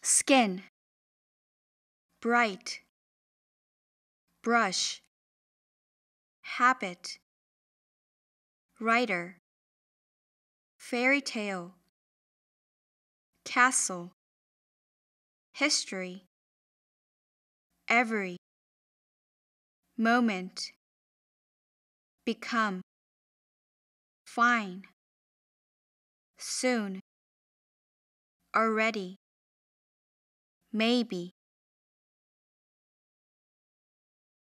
skin, bright, brush, habit, writer, fairy tale, castle, history, every, moment, become, fine, soon, already, maybe.